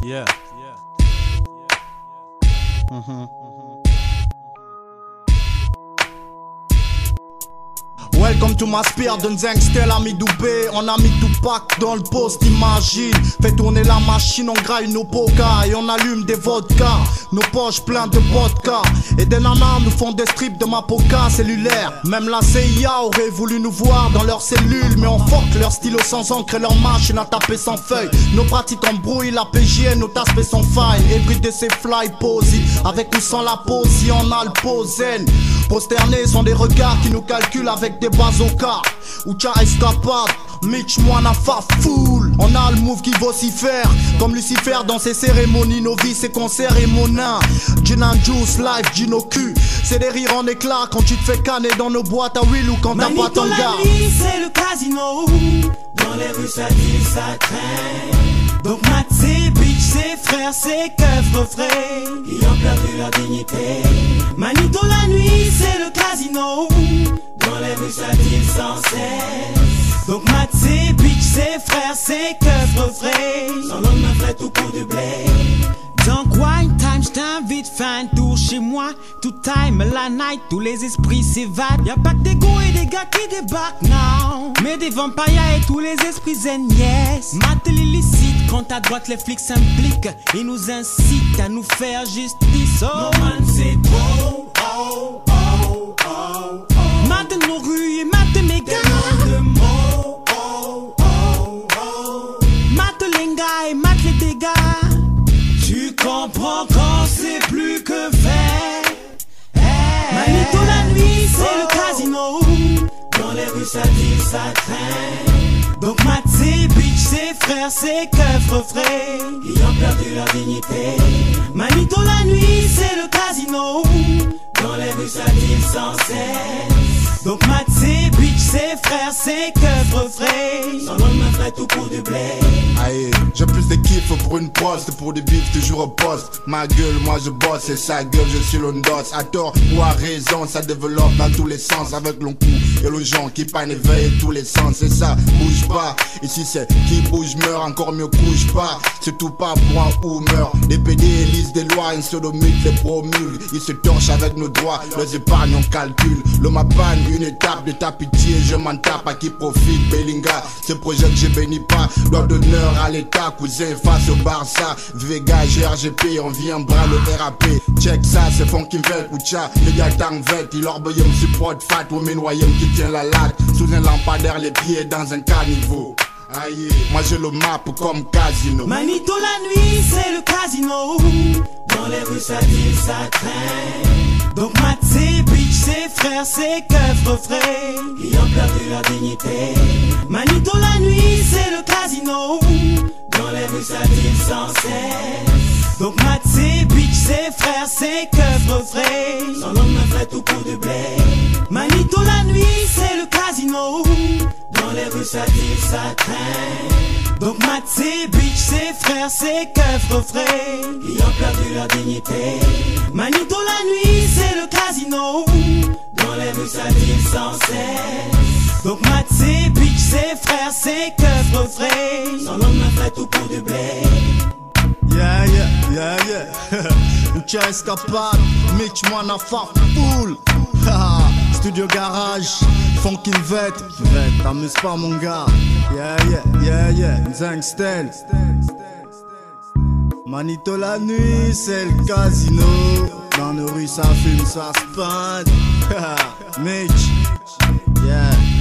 Yeah. Welcome to my spear, d'un Zengster a mis Doubé. On a mis Tupac dans le poste, imagine. Fait tourner la machine, on graille nos pokas et on allume des vodkas. Nos poches pleines de vodka. Et des nanas nous font des strips de Mapoka cellulaire. Même la CIA aurait voulu nous voir dans leurs cellules. Mais on fuck leur stylo sans encre et leur machine à taper sans feuille. Nos pratiques embrouillent, la PGN, nos aspects sans faille. Everyday c'est fly posy. Avec ou sans la pose, si on a le posen. Prosternés sont des regards qui nous calculent avec des bazookas. Ucha escapade, Mitch Moana fa fool. On a le move qui vocifère, comme Lucifer dans ses cérémonies. Nos vies ses concerts et mon nain. Gin and juice, life, gin au cul. C'est des rires en éclat quand tu te fais canner dans nos boîtes à Will ou quand t'as pas ton gars. La nuit c'est le casino. Dans les rues ça dit ça craint. Donc mat c'est bitch, c'est frère, c'est keuf refrain. Ils ont perdu leur dignité. Manito la nuit c'est le casino. Dans les rues ça dit sans cesse. Donc mat c'est bitch, c'est frère, c'est keuf refrain. Son homme me fait tout pour du blé. Donc wine time, j't'invite, fais un tour chez moi. Tout time, la night, tous les esprits s'évadent. Y'a pas que des go et des gars qui débarquent, non. Mais des vampires et tous les esprits zen, yes. Mate l'illicite, quand à droite les flics s'impliquent. Ils nous incitent à nous faire justice, oh. No man c'est trop, oh, oh, oh, oh. Mate nos rues et mate mes gars. Des mots, oh, oh, oh. Mate les gars et mate les dégâts. Tu comprends quand c'est plus que fait. Hey. Manito la nuit c'est le casino. Dans les rues ça dit ça craint. Donc mat c'est bitch, c'est frère, c'est keuf refrain. Ils ont perdu leur dignité. Manito la nuit c'est le casino. Dans les rues ça dit sans cesse. Donc mat c'est bitch, c'est frère, c'est keuf refrain. Son nom me fait tout pour du blé. Aïe, j'ai plus de kiff pour une poste, pour des bifs toujours au poste. Ma gueule, moi je bosse et sa gueule, je suis l'ondos. À tort ou à raison, ça développe dans tous les sens. Avec l'on coup et le gens qui panne éveille tous les sens. Et ça bouge pas, ici c'est qui bouge meurt, encore mieux couche pas. C'est tout pas pour un ou meurt. Les PD élisent des lois, une sodomite les promulgue. Ils se torchent avec nos droits, les épargnes on calcule. Le mapan, une étape de ta pitié, je m'en tape à qui profite. Bellinga, ce projet que j'ai béni pas, doit d'honneur à l'état, cousin face au Barça. Vega, GRGP, on vient bras le RAP. Check ça, c'est Funky Vet, Ucha, les gars vet. Il orbeille me supporte fat, ou m'énoyem qui tient la latte. Sous un lampadaire, les pieds dans un caniveau. Aïe, moi j'ai le map comme casino. Manito la nuit c'est le casino. Dans les rues ça dit ça craint. Donc mat c'est bitch, c'est frère, c'est keuf refrain. Ils ont perdu leur dignité. Manito la nuit c'est le casino. Dans les rues ça dit sans cesse. Donc mat c'est bitch, c'est frère, c'est keuf refrain. Son homme me fait tout pour du blé. Manito la nuit c'est le casino. Dans les rues ça dit ça craint. Donc mat c'est bitch, c'est frère, c'est keuf refrain. Ils ont perdu leur dignité. Manito la nuit c'est le casino. Dans les rues ça dit sans cesse. Donc mat c'est bitch, c'est frère, c'est keuf refrain. Son homme me fait tout pour du blé. Yeah, yeah, yeah, yeah. Ucha escapade, Mitch Moana fa fool. Studio garage, Funky Vet. T'amuses pas mon gars. Yeah, yeah, yeah, yeah. Zengster. Manito la nuit, c'est le casino. Dans nos rues ça fume, ça se peint. Mitch, yeah.